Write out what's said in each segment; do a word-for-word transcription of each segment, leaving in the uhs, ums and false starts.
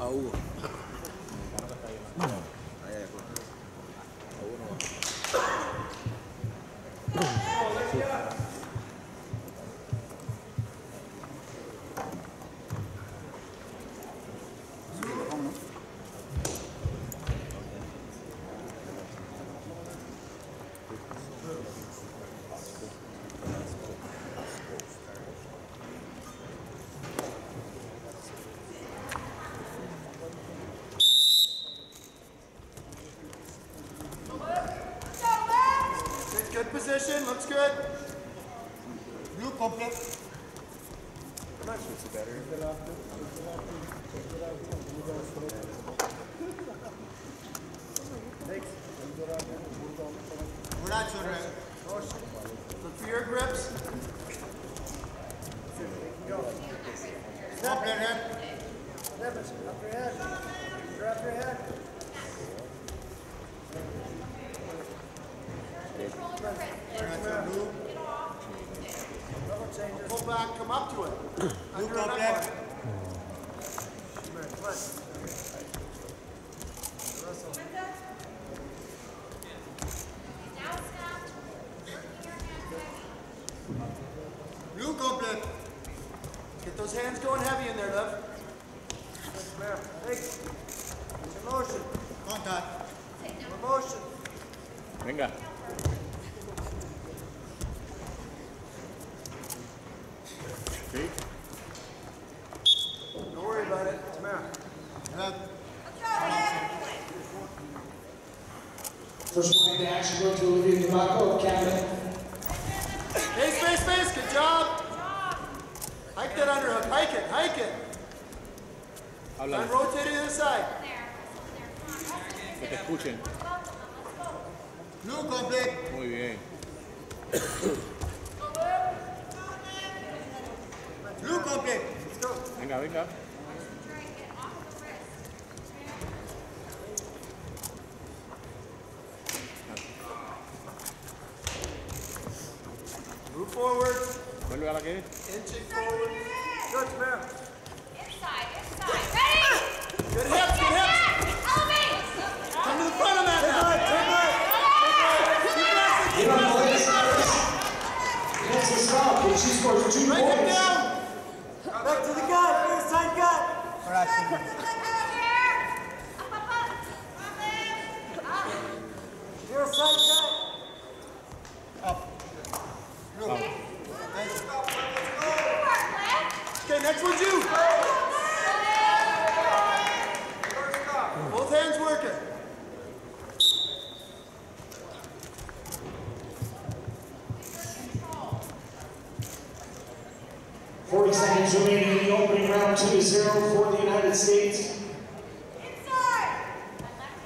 Hugo. Good position, looks good. Blue complete. Come on. We're not shooting it. Look for your grips. Snap your head. Snap it. Up your head. Drop your head. Pull back, come up to it. Under that part. Blue complete. Get those hands going heavy in there, love. Thanks. Motion. Contact. Motion. Venga. See? Don't worry about it. Come here. First one into action goes to Olivia Tobacco of Canada. Face, face, face. Good job. Hike that underhook. Hike it. Hike it. And rotate it to the side. Que te escuchen. Blue complete. Muy bien. Blue complete. Venga, venga. Move forward. Vuelve a la que es. Inching forward. Good, man. Inside, inside. Ready? Good hips, good hips. Elevate. Come to the front of that now. Get on the legs first. Gets a stop, and she scores two Break it points. down. Back to the gut. Near side gut. All right. Up, up, up. Up. Near side gut. Up. Blue. Okay. Nice. Good work, Glenn. Okay, next one's you. Both hands working. forty seconds remaining in the opening round, two to zero for the United States. Inside. My left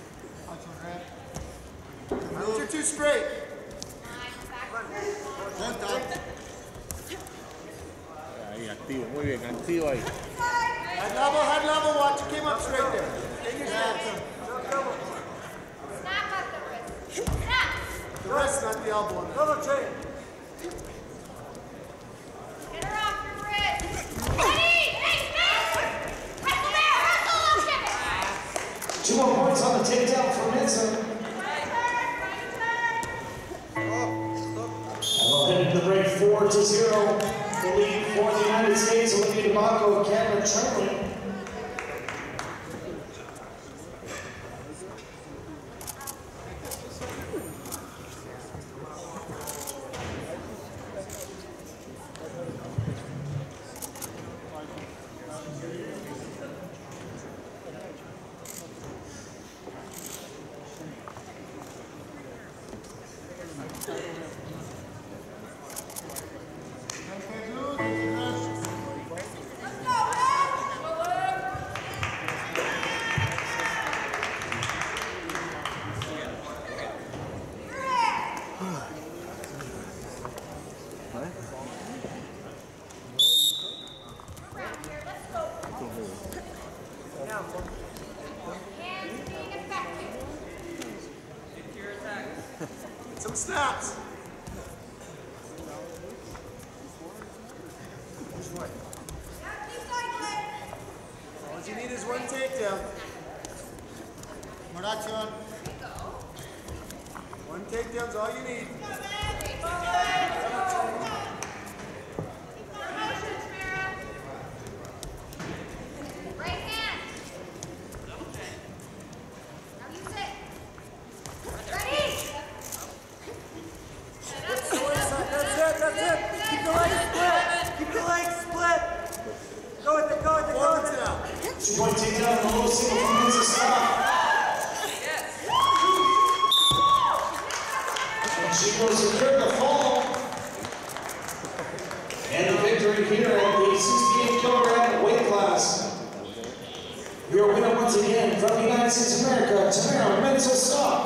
hand. Those are too straight. Nine, back. One top. Ahí, activo, muy bien, activo ahí. Head level, head level. Watch it came up straight there. Take your snap. Snap at the wrist. Snap. The wrist, not the elbow. Double chain. Get her off your wrist. Ready? Hey, hey. Hustle there. Hustle. Ship it. Two more points on the takedown for Mensah. And we'll head into the break four to zero. The lead for the United States, Olivia Tobacco of Canada trailing. Some snaps. All you need is one takedown. Moracion. One takedown's all you need. Right hand. Now use it. Ready? That's it, that's it. Keep the legs split. Keep the legs split. Go with it, go with it, go with it. Two-point takedown in the low single from Mensa stop. And she will secure the fall. And the victory here at the sixty-eight kilogram weight class. Your winner once again from the United States of America, Tamara Mensah-Stock.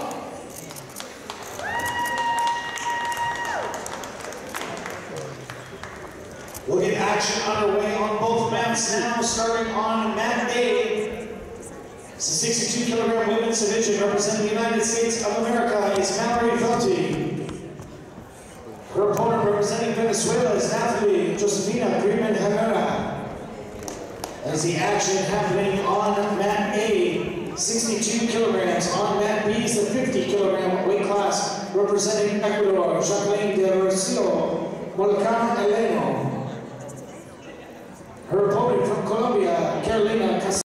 We'll get action underway on both mats now, starting on mat A. It's the sixty-two kilogram women's division representing the United States of America is Mallory Felty. Her opponent representing Venezuela is Nathalie Josefina Freeman Herrera. As the action happening on mat A, sixty-two kilograms. On mat B is the fifty kilogram weight class representing Ecuador, Jacqueline de Rocio Molcan Eleno. Her opponent from Colombia, Carolina Cas